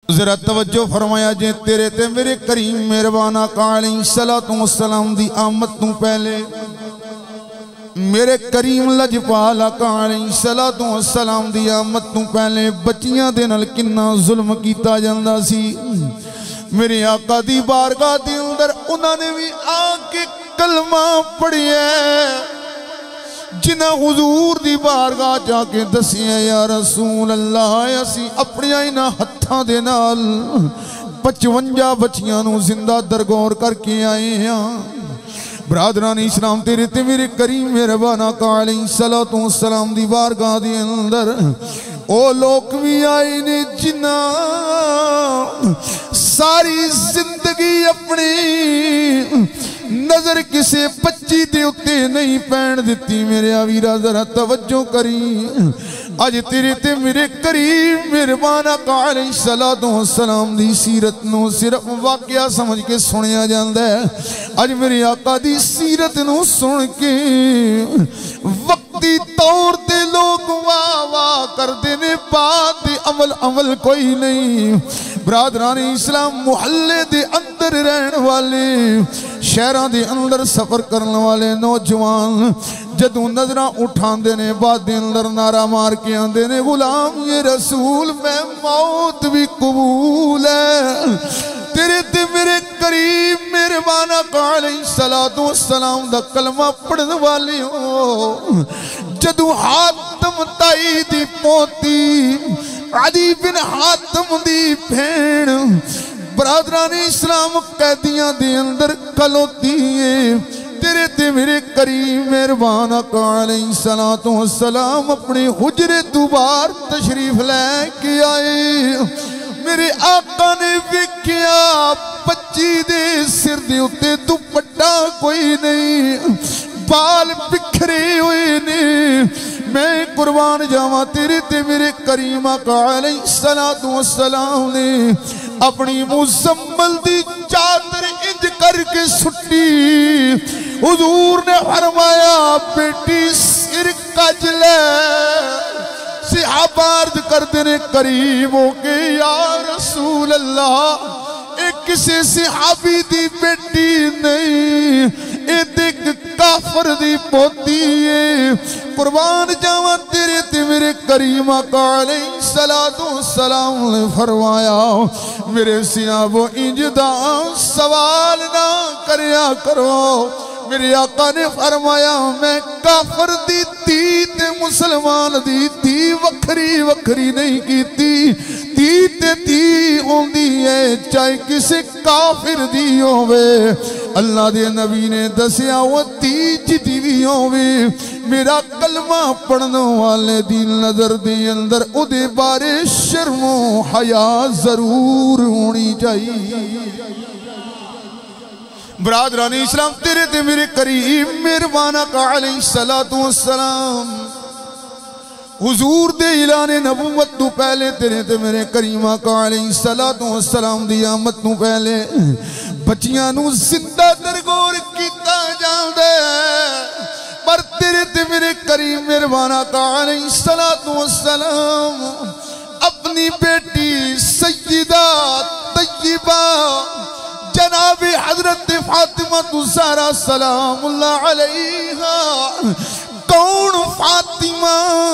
ذرا توجہ فرمایا جے تیرے تے میرے کریم مہربان آقا علیہ السلام دی آمد تو پہلے میرے کریم لجپال آقا علیہ السلام دی آمد تو پہلے بچیاں دے نال کنا ظلم کیتا جاندہ سی میرے آقا دی بارگاہ دی اندر انہوں نے بھی آکے کلمہ پڑھی ہے جنہ حضور دی بارگاہ جا کے دسی ہے یا رسول اللہ اسی اپنی آئینہ ہتھاں دے نال 55 بچیاں نو زندہ درگور کر کے آئے ہیں برادران اسلام تیرے تے میرے کریم مہربان آقا علیہ السلام دی بارگاہ دی اندر او لوگ بھی آئے نے جنہ ساری زندگی اپنی نظر کسے بچی دے اتے نہیں پین دیتی میرے آویرہ ذرا توجہ کری آج تیرے تے میرے کریم مہربان آقا علیہ السلام دی سیرت نو صرف واقعہ سمجھ کے سنیا جاندہ ہے آج میرے آقا دی سیرت نو سن کے وقتی طور تے لوگ واہ کر دینے بعد عمل کوئی نہیں برادران اسلام محلے دے اندر رہن والے شہران دے اندر سفر کرنے والے نوجوان جدوں نظرہ اٹھان دینے بعد دے اندر نعرہ مار کے آندے غلام یہ رسول میں موت بھی قبول ہے تیرے تے میرے کریم مہربان آقا علیہ السلام دا کلمہ پڑھن والی ہو جدوں حاتم تائی دی پوتی عدی بن حاتم دی بھین برادران اسلام قیدیاں دے اندر کلوتی ہے تیرے تے میرے کریم مہربان آقا علیہ السلام اپنے حجرے دوبار تشریف لے کے آئے میرے آقا نے وکیا بچی دے سر دے اتے دوپٹا کوئی نہیں بال بکھرے ہوئے نے میں قربان جاواں تیرے تے میرے کریم آقا علیہ السلام نے اپنی مزمل دی چادر انج کر کے سٹی حضور نے فرمایا بیٹی سر کج لے صحابہ عرض کر دینے قریب ہو کے یا رسول اللہ ایک کسی صحابی دی بیٹی نہیں اے دیکھ کافر دی پوتی ہے قربان جاواں تیرے تے میرے کریم آقا علیہ السلام نے فرمایا میرے صحابہ انجدہ سوال نہ کریا کرو میرے آقا نے فرمایا میں کافر دی تی تے مسلمان دی تی وکھری نہیں کیتی تی تے تی ہوندی ہے چاہے کسی کافر دی ہوئے اللہ دے نبی نے دسیا وہ تی جتی بھی ہوئے میرا کلمہ پڑھنے والے دی نظر دے اندر او دے بارے شرم و حیا ضرور ہونی چاہیے برادران اسلام تیرے تے میرے کریم مہربان آقا علیہ السلام حضور دے اعلان نبوت تو پہلے تیرے تے میرے کریم آقا علیہ السلام دی آمد تو پہلے بچیاں نو زندہ درگور کیتا جاندے پر تیرے تے میرے کریم مہربان آقا علیہ السلام اپنی بیٹی سیدہ طیبہ جناب حضرت فاطمہ زہرا سلام اللہ علیہا کون فاطمہ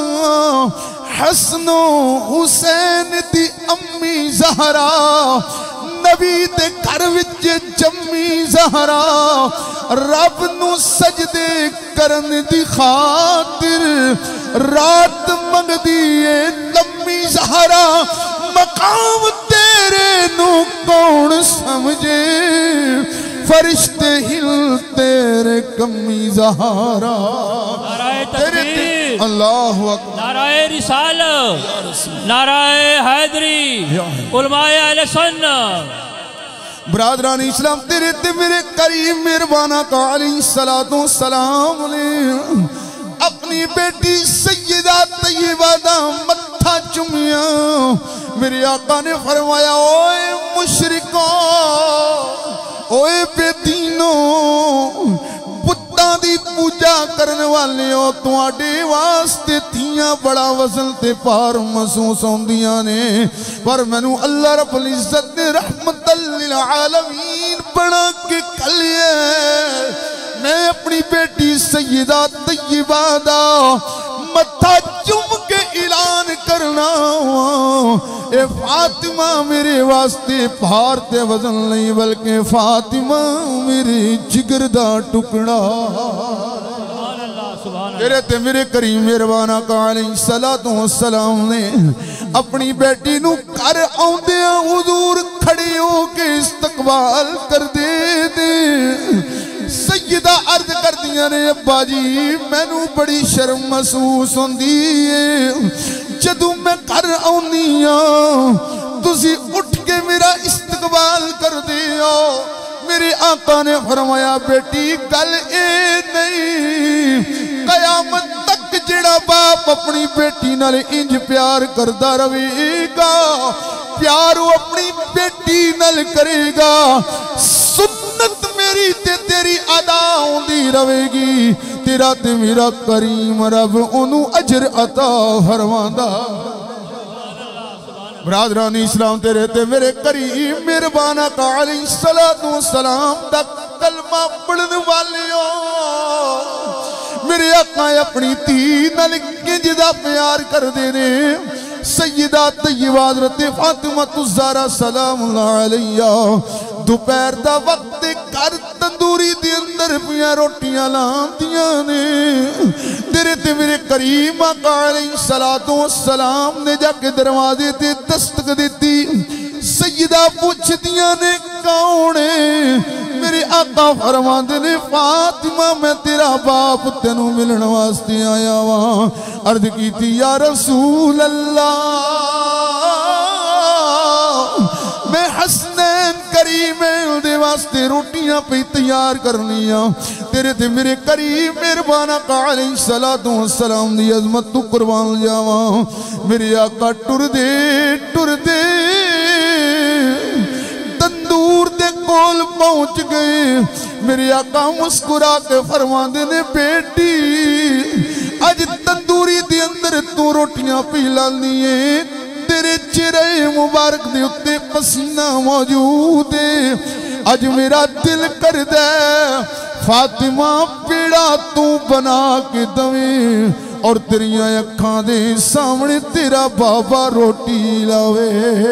حسن و حسین دی امی زہرا نبی دے گھر وچ جمی زہرا رب نو سجدے کرن دی خاطر رات منگ دیئے لمی زہرا مقام تیرے نو کون سمجھے فرشتے ہل تیرے کمی زہارا نعرہ تکبیر اللہ اکبر نعرہ رسالہ نعرہ حیدری علماء اہل سنت برادران اسلام تیرے تے میرے کریم مہربان آقا علیہ السلام نے اپنی بیٹی سیدہ طیبہ دا متھا چمیا میرے آقا نے فرمایا اوے مشرکوں اوے بے دینوں بتاں دی پوجا توجہ کرنے والے ہو تواڈے واسطے تھیاں بڑا وزن تے پار محسوس ہوندیاں نے پر مینوں اللہ رب العزت نے رحمت للعالمین بنا کے کھلیا میں اپنی بیٹی سیدہ طیبہ دا متھا چوم کے اعلان کرنا اے فاطمہ میرے واسطے بھار تے وزن نہیں بلکہ فاطمہ میرے جگر دا ٹکڑا تیرے تے میرے کریم مہربان آقا علیہ السلام نے اپنی بیٹی نو کر آؤندیاں حضور کھڑے ہو کے استقبال کر دے سیدہ عرض کر دیا نے ابا جی مینوں بڑی شرم محسوس ہوندی ہے جدوں میں کر آؤنیاں تسی اٹھ کے میرا استقبال کر دیو میرے آقا نے فرمایا بیٹی گل اے نہیں قیامت تک جڑا باپ اپنی بیٹی نال انج پیار کردا رہے گا پیار وہ اپنی بیٹی نال کرے گا سنت میری تے تیری ادا ہوندی رہے گی تیرا تے میرا کریم رب انہوں اجر عطا فرماندا برادران اسلام تیرے تے میرے کریم مہربان آقا علیہ السلام تک کلمہ پڑھن والیوں میرے آقا اپنی تین کنج دا پیار کر دینے سیدہ طیبہ حضرت فاطمہ الزہرا سلام اللہ علیہ دوپہر دا وقت کر تندوری دی اندر پیاں روٹیاں لاندیاں نے تیرے تے میرے کریم آقا علیہ السلام نے جا کے دروازے تے دستک دیتی سیدہ پوچھ دیا نے کاؤنے میرے آقا فرماندے نے فاطمہ میں تیرا باپ تینوں ملن واسطے آیا وہاں عرض کی تھی یا رسول اللہ میں حسنین کریمین دے واسطے روٹیاں پہ تیار کرنیاں تیرے تے میرے کریم مہربان آقا علیہ السلام دی عظمت تو قربان جاواں میرے آقا ٹر دے تندور دے کول پہنچ گئے میرے آقا مسکرا کے فرماندے نے بیٹی آج تندوری دے اندر تو روٹیاں پی لانیے تیرے چہرے مبارک دے اتے پسینہ موجود ہے آج میرا دل کر دے فاطمہ پیڑا تو بنا کے دویں اور تیریاں اکھاں دے سامنے تیرا بابا روٹی لاوے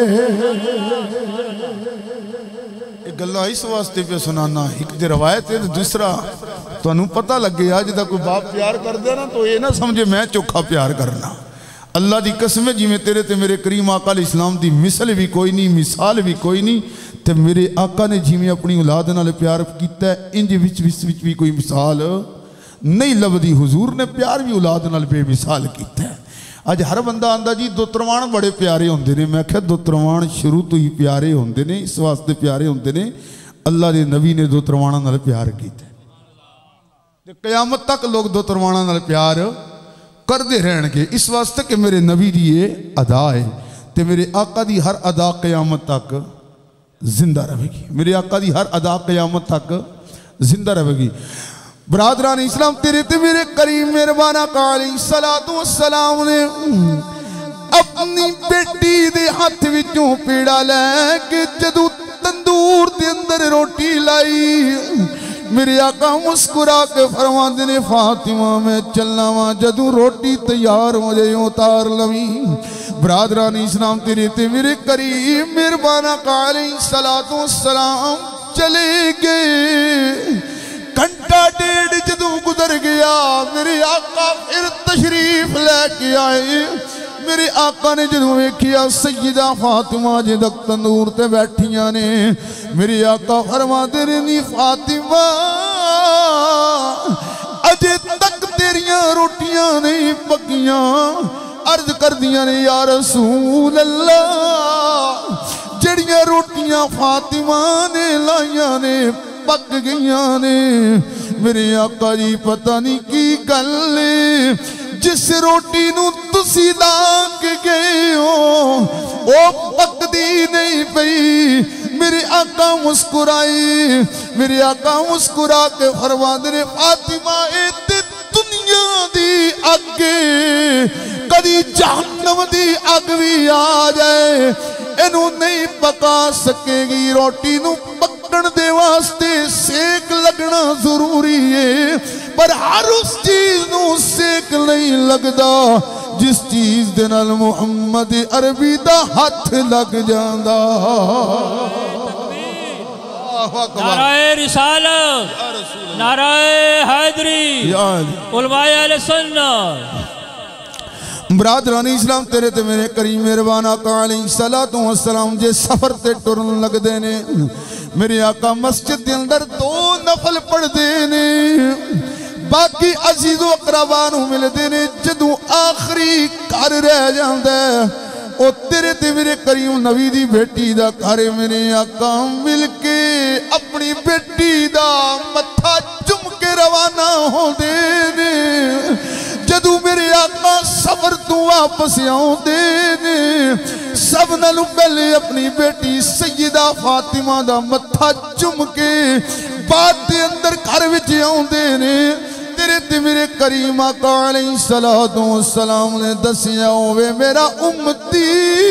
ایک گلہ اس واسطے پہ سنانا ایک دے روایت ہے دوسرا تو انہوں پتہ لگے آج دا کوئی باپ پیار کر دے نا تو یہ نہ سمجھے میں چوکھا پیار کرنا اللہ دی قسم ہے جی میں تیرے تے میرے کریم آقا علیہ السلام دی مثل بھی کوئی نہیں مثال بھی کوئی نہیں تے میرے آقا نے جی میں اپنی اولاد نالے پیار کیتا ہے انج وچ بھی کوئی مثال نہیں لبدی حضور نے پیار بھی اولاد نال بے مثال کیتا ہے آج ہر بندہ آندہ جی دو تروان بڑے پیارے ہوندے نے میں کہا دو تروان شروع تو ہی پیارے ہوندے نے اس واسطے پیارے ہوندے نے اللہ دے نبی نے دو تروانہ نال پیار کیتا ہے قیامت تک لوگ دو تروانہ نال پیار کر دے رہن کے اس واسطے کہ میرے نبی دی یہ ادا ہے تے میرے آقا دی ہر ادا قیامت تک زندہ رہے گی میرے آقا دی ہر ادا قیامت تک زندہ رہے گی برادران اسلام تیرے تے میرے کریم مہربان آقا علیہ السلام نے اپنی بیٹی دے ہاتھ وچوں پیڑا لے کے جدو تندور دے اندر روٹی لائی میرے آقا مسکرا کے فرماندے نے فاطمہ میں چلنا وہاں جدو روٹی تیار ہو جائے اتار لویں برادران اسلام تیرے تے میرے کریم مہربان آقا علیہ السلام چلے گئے گھنٹہ ڈیڑھ جدو گزر گیا میرے آقا پھر تشریف لے کے آئے میرے آقا نے جدو میں کیا سیدہ فاطمہ جدک تندور تے بیٹھیاں نے میرے آقا فرما دے رہنی فاطمہ اجے تک تیریاں روٹیاں نہیں پکیاں عرض کر دیاں نے یا رسول اللہ جڑیاں روٹیاں فاطمہ نے لائیاں نے پک گئیاں نے میرے آقا جی پتہ نہیں کی گلے جس روٹی نو تسی لاگ گئے ہو وہ پک دی نہیں پئی میرے آقا مسکرائی میرے آقا مسکرا کے فرما دے فاطمہ دی اگ کدی جہنم دی اگ بھی آ جائے اینو نہیں پکا سکے گی روٹی نو پکن دے واسطے سیک لگنا ضروری ہے پر ہر اس چیز نو سیک نہیں لگدا جس چیز دے نال محمد عربی دا ہاتھ لگ جاندا نعرہ رسالت نعرہ حیدری علماء اہل سنت برادران اسلام تیرے تے میرے کریم مہربان آقا علیہ السلام جے سفر تے ٹرن لگ دینے میرے آقا مسجد دے اندر 2 نفل پڑھ دینے باقی عزیز و اقربانوں مل دینے جدوں آخری کار رہ جاندے او تیرے تے میرے کریم نبی دی بیٹی دا کارے میرے آقا مل کے اپنی بیٹی دا متھا چم کے روانہ ہو دینے جدو میرے آقا سفر تو واپس آؤں دینے سب نالو پہلے اپنی بیٹی سیدہ فاطمہ دا متھا چم کے بعد دے اندر گھر وچ آؤں دینے تیرے تے میرے کریم آقا علیہ السلام نے دسیا ہوئے میرا امتی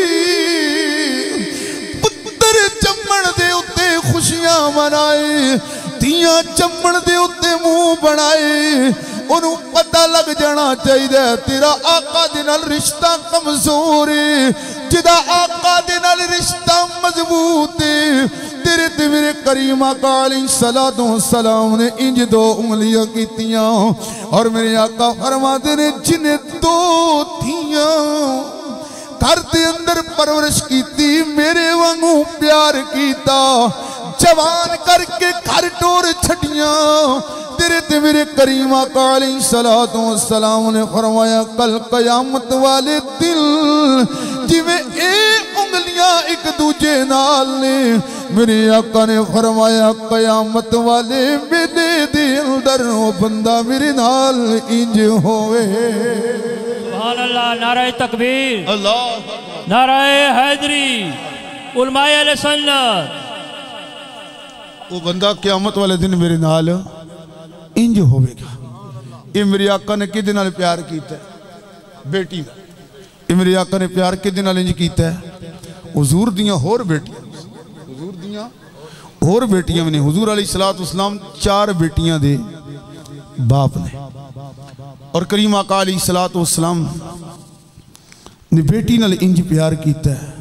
پتر چمن دے اتے خوشیاں منائے دیاں چمن دے اتے منہ بنائے انہوں پتہ لگ جانا چاہیے تیرا آقا دے نال رشتہ کمزور ہے جدا آقا دے نال رشتہ مضبوط ہے تیرے تے میرے کریم آقا علیہ السلام نے انج 2 انگلیاں کیتیاں اور میرے آقا فرما دے نے جنہیں 2 دھیاں گھر دے اندر پرورش کیتی میرے وانگوں پیار کیتا جوان کر کے گھر ٹور چھٹیاں تیرے تے میرے کریم آقا علیہ السلام نے فرمایا کل قیامت والے دل جی میں انگلیاں ایک دوجے نال نے میرے آقا نے فرمایا قیامت والے میرے دل در وہ بندہ میرے نال انج ہوئے سبحان اللہ نعرہ تکبیر نعرہ حیدری علماء اہل سنت وہ بندہ قیامت والے دن میرے نال انج ہوئے گا یہ میرے آقا نے کدے نال پیار کیتا ہے بیٹی دا یہ میرے آقا نے پیار کدے نال انج کیتا ہے حضور دیاں اور بیٹیاں حضور دیاں اور بیٹیاں نے حضور علیہ السلام 4 بیٹیاں دے باپ نے اور کریم آقا علیہ السلام نے بیٹی نال انج پیار کیتا ہے